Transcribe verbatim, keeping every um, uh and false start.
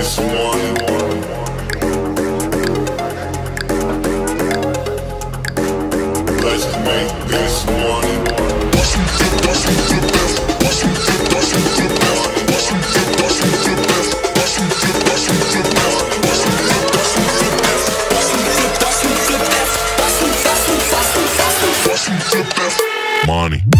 this money. Let's make this money. Bust and flip, bust and flip that. Bust and flip, bust and flip that. Bust and flip, bust and flip that. Bust and flip, bust and flip that. Bust and flip, bust and flip that. Bust and flip, bust and flip that. Bust and bust and bust and bust and bust and flip that. Money.